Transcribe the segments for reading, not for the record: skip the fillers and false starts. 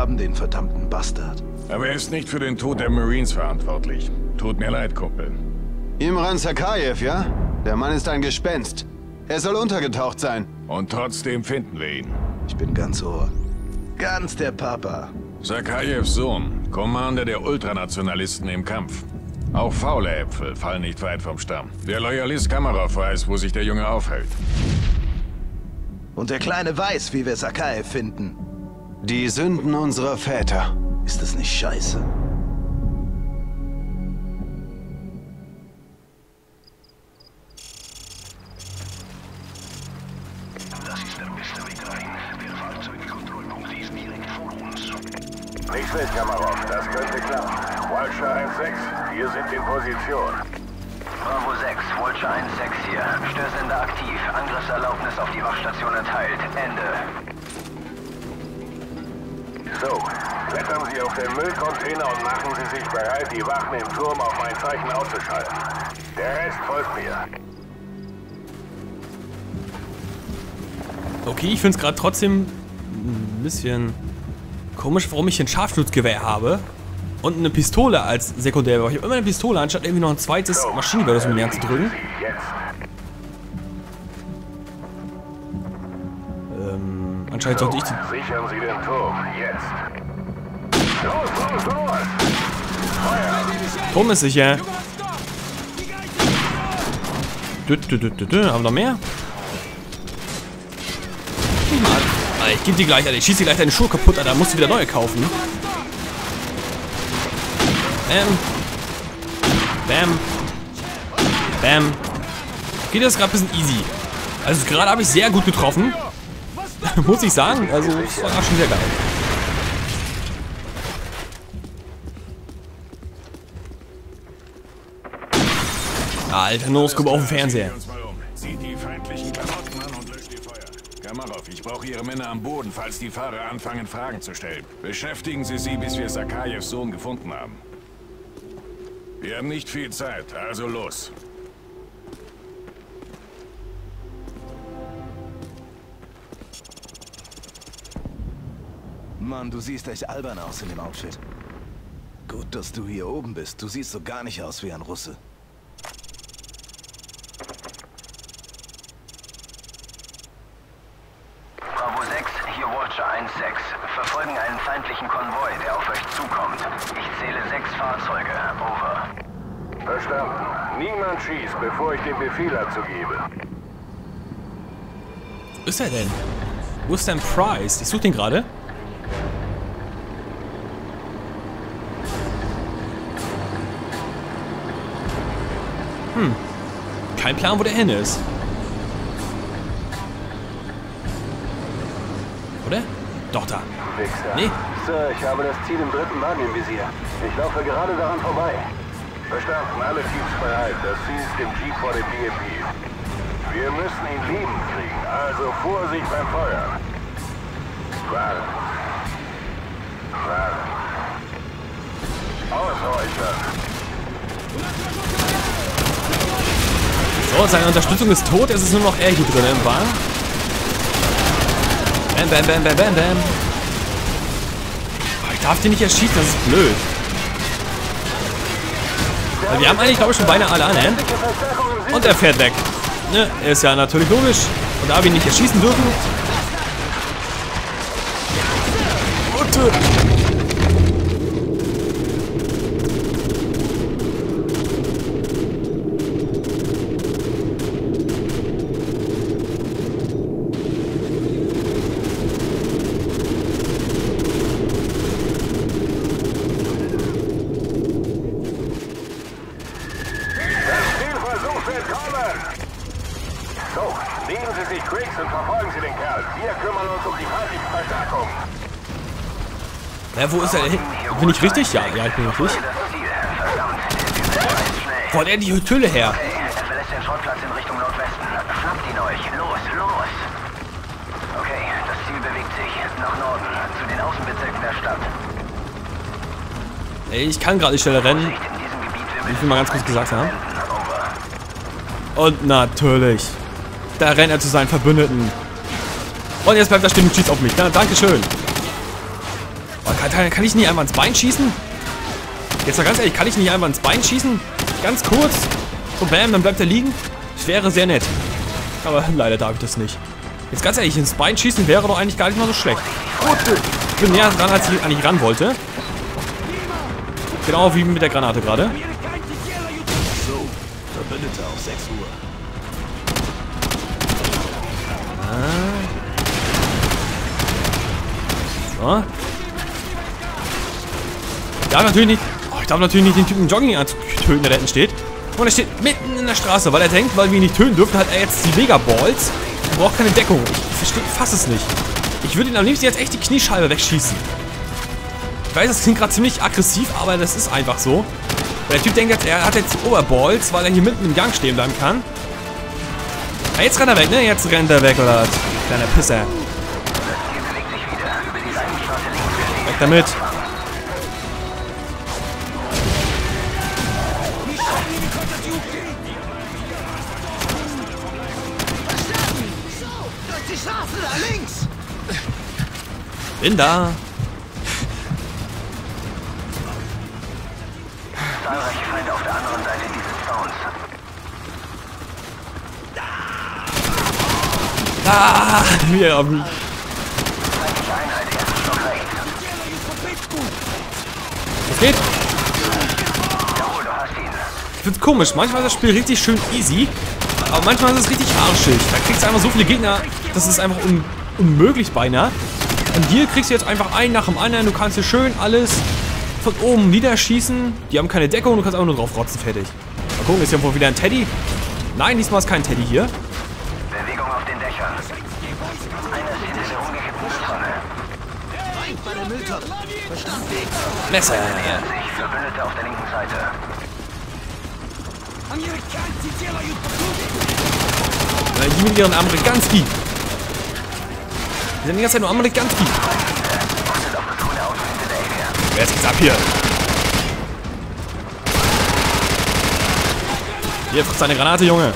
haben den verdammten Bastard. Aber er ist nicht für den Tod der Marines verantwortlich. Tut mir leid, Kumpel. Imran Sakayev, ja? Der Mann ist ein Gespenst. Er soll untergetaucht sein. Und trotzdem finden wir ihn. Ich bin ganz Ohr. Ganz der Papa. Sakayevs Sohn, Commander der Ultranationalisten im Kampf. Auch faule Äpfel fallen nicht weit vom Stamm. Der Loyalist Kamarov weiß, wo sich der Junge aufhält. Und der Kleine weiß, wie wir Sakayev finden. Die Sünden unserer Väter. Ist das nicht scheiße? Das ist der beste Weg rein. Der Fahrzeugkontrollpunkt ist direkt vor uns. Nicht schlecht, Kamarov. Das könnte klappen. Walcher 1-6, wir sind in Position. Bravo 6, Walcher 1-6 hier. Störsender aktiv. Angriffserlaubnis auf die Wachstation erteilt. Ende. So, klettern Sie auf den Müllcontainer und machen Sie sich bereit, die Wachen im Turm auf mein Zeichen auszuschalten. Der Rest folgt mir. Okay, ich finde es gerade trotzdem ein bisschen komisch, warum ich ein Scharfschützgewehr habe und eine Pistole als Sekundärwaffe. Ich habe immer eine Pistole, anstatt irgendwie noch ein zweites Maschinengewehr, das um die Hand zu drücken. Anscheinend sollte ich die... Sichern Sie den Turm, jetzt. Los, los, los! Feuer! Turm ist sicher. Haben wir noch mehr? Alter, ich gebe die gleich, Alter. Ich schieße dir gleich deine Schuhe kaputt, Alter. Da musst du wieder neue kaufen. Bam. Bam. Geht das gerade ein bisschen easy. Also gerade habe ich sehr gut getroffen. Muss ich sagen. Also das war schon sehr geil. Alter, No-Scope auf dem Fernseher. Zieht die feindlichen Klamotten an und löscht die Feuer. Kamarov, ich brauche Ihre Männer am Boden, falls die Fahrer anfangen, Fragen zu stellen. Beschäftigen Sie sie, bis wir Sakayevs Sohn gefunden haben. Wir haben nicht viel Zeit, also los. Mann, du siehst echt albern aus in dem Outfit. Gut, dass du hier oben bist. Du siehst so gar nicht aus wie ein Russe. Bravo 6, hier Watcher 1-6. Verfolgen einen feindlichen Konvoi, der auf euch zukommt. Ich zähle 6 Fahrzeuge. Over. Verstanden. Niemand schießt, bevor ich den Befehl dazu gebe. Wo ist er denn? Wo ist denn Price? Ich suche den gerade. Kein Plan, wo der hin ist. Oder? Doch, da. Wichser. Nee. Sir, ich habe das Ziel im 3. Wagen im Visier. Ich laufe gerade daran vorbei. Verstanden, alle Teams bereit. Das Ziel ist im Jeep vor dem BMP. Wir müssen ihn lebend kriegen, also Vorsicht beim Feuern. Fahren. Fahren. Ausräuchern. So, seine Unterstützung ist tot. Es ist nur noch er hier drin im Wagen. Bam, bam, bam, bam, bam, bam. Oh, ich darf den nicht erschießen, das ist blöd. Weil wir haben eigentlich, glaube ich, schon beinahe alle an, ne? Und er fährt weg. Ne, ist ja natürlich logisch. Und da wir ihn nicht erschießen dürfen. Und, So, nehmen Sie sich Griggs und verfolgen Sie den Kerl. Wir kümmern uns um die feindliche Verstärkung. wo ist er denn? Bin ich richtig? Ja, ich bin richtig. Wo hat er die Hülle her? Okay, er verlässt den Schrottplatz in Richtung Nordwesten. Schnappt ihn euch. Los, los! Okay, das Ziel bewegt sich nach Norden, zu den Außenbezirken der Stadt. Ey, ich kann gerade nicht schneller rennen. In diesem Gebiet Ich will mal ganz kurz gesagt haben. Und natürlich, da rennt er zu seinen Verbündeten. Und jetzt bleibt er stehen und schießt auf mich. Na, Dankeschön. Oh, Kann ich nicht einfach ins Bein schießen? Jetzt mal ganz ehrlich, kann ich nicht einfach ins Bein schießen? Ganz kurz. So bam, dann bleibt er liegen. Das wäre sehr nett. Aber leider darf ich das nicht. Jetzt ganz ehrlich, ins Bein schießen wäre doch eigentlich gar nicht mal so schlecht. Ich bin näher dran, als ich eigentlich ran wollte. Genau wie mit der Granate gerade. So, Verbündete auf 6 Uhr. So. Ja, natürlich nicht. Oh, ich darf natürlich nicht den Typen im Jogginganzug töten, der da hinten steht. Und er steht mitten in der Straße, weil er denkt, weil wir ihn nicht töten dürfen, hat er jetzt die Mega-Balls. Er braucht keine Deckung. Ich fasse es nicht. Ich würde ihn am liebsten jetzt echt die Kniescheibe wegschießen. Ich weiß, das klingt gerade ziemlich aggressiv, aber das ist einfach so. Der Typ denkt jetzt, er hat jetzt Oberballs, weil er hier mitten im Gang stehen bleiben kann. Ja, jetzt rennt er weg, ne? Jetzt rennt er weg, oder was? Kleiner Pisser. Weg damit. Bin da. Zahlreiche Feinde auf der anderen Seite dieses Zauns. Ah, wieder auf mich. Feindliche Einheit, erster Stock rechts. Was geht? Jawohl, du hast ihn. Ich find's komisch. Manchmal ist das Spiel richtig schön easy. Aber manchmal ist es richtig arschig. Da kriegst du einfach so viele Gegner. Das ist einfach unmöglich beinahe. Und hier kriegst du jetzt einfach einen nach dem anderen. Du kannst hier schön alles von oben niederschießen. Die haben keine Deckung. Du kannst einfach nur drauf rotzen. Fertig. Mal gucken, ist hier wohl wieder ein Teddy? Nein, diesmal ist kein Teddy hier. Bewegung auf den Dächern. Einer ist hinter der umgekippten Mülltonne. Messer. Nähern sich Verbündete auf der linken Seite. Die mit ihren Amerikanski. Die sind die ganze Zeit nur Amerikanski. Jetzt geht's ab hier. Hier, frisst deine Granate, Junge.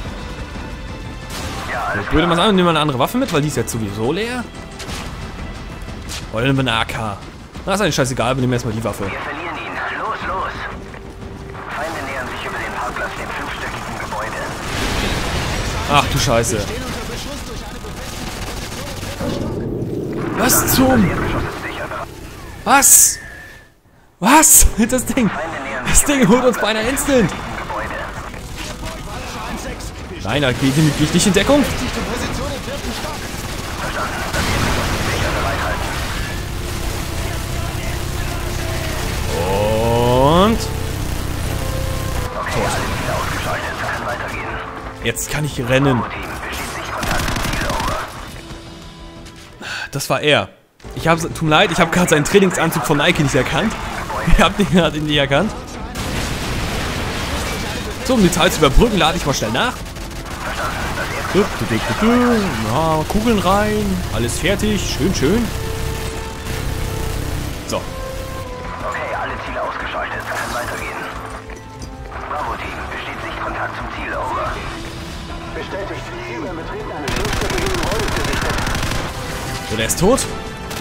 Ich würde mal sagen, nehmen wir eine andere Waffe mit, weil die ist jetzt sowieso leer. Oder nehmen wir eine AK. Na, ist eigentlich scheißegal, wir nehmen erstmal die Waffe. Wir verlieren ihn. Los, los. Feinde nähern sich über den Parkplatz dem 5-stöckigen Gebäude. Ach du Scheiße. Was zum... Was? Was? Das Ding. Das Ding holt uns beinahe instant. Nein, da geht ich nicht in Deckung. Und... Jetzt kann ich rennen. Das war er. Tut mir leid, ich habe gerade seinen Trainingsanzug von Nike nicht erkannt. Ich habe ihn nicht erkannt. So, um die Zeit zu überbrücken, lade ich mal schnell nach. Ja, Kugeln rein. Alles fertig. Schön, schön. So. Okay, alle Ziele ausgeschaltet. Kann weitergehen. Bravo-Team, besteht Sichtkontakt zum Ziel. Over. Bestätigt. Ziel beim Betreten eines fünfstöckigen Gebäudes gesichtet. So, der ist tot.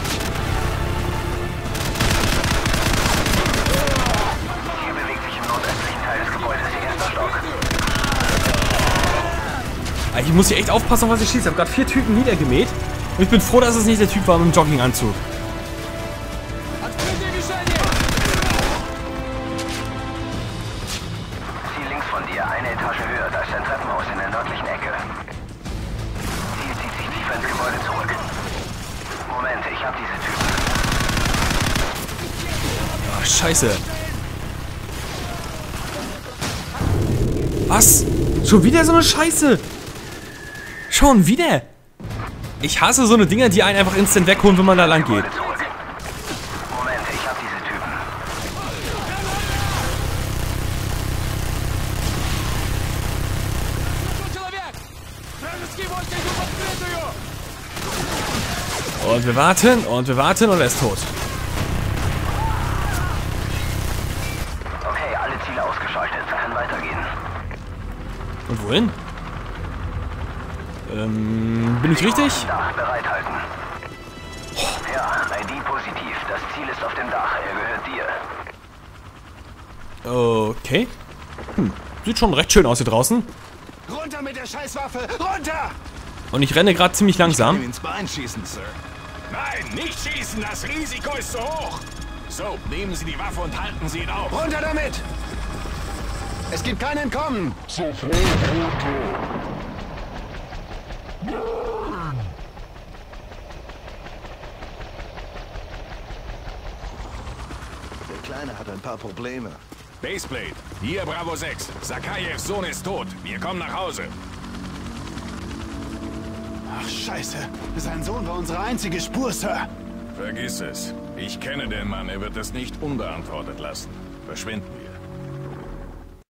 Hier bewegt sich im nordöstlichen Teil des Gebäudes erster Stock. Ich muss hier echt aufpassen, auf was ich schieße. Ich habe gerade 4 Typen niedergemäht. Und ich bin froh, dass es nicht der Typ war mit dem Jogginganzug. Ziel links von dir, eine Etage höher. Da ist ein Treppenhaus in der nördlichen Ecke. Ziel zieht sich tiefer ins Gebäude zurück. Moment, ich hab diese Typen. Ach, scheiße. Was? Schon wieder so eine Scheiße? Schon wieder? Ich hasse so eine Dinger, die einen einfach instant wegholen, wenn man da lang geht. Moment, ich hab diese Typen. Und wir warten und er ist tot. Okay, alle Ziele ausgeschaltet. Kann weitergehen. Und wohin? Bin ich richtig? Da, bereithalten. Ja, ID positiv. Das Ziel ist auf dem Dach. Er gehört dir. Okay. Sieht schon recht schön aus hier draußen. Runter mit der Scheißwaffe! Runter! Und ich renne gerade ziemlich Ich kann langsam. ihm ins Bein schießen, Sir. Nein, nicht schießen, das Risiko ist zu hoch. So, nehmen Sie die Waffe und halten Sie ihn auf. Runter damit! Es gibt kein Entkommen! Der Kleine hat ein paar Probleme. Baseplate, hier Bravo 6. Sakajevs Sohn ist tot. Wir kommen nach Hause. Ach, Scheiße. Sein Sohn war unsere einzige Spur, Sir. Vergiss es. Ich kenne den Mann, er wird es nicht unbeantwortet lassen. Verschwinden wir.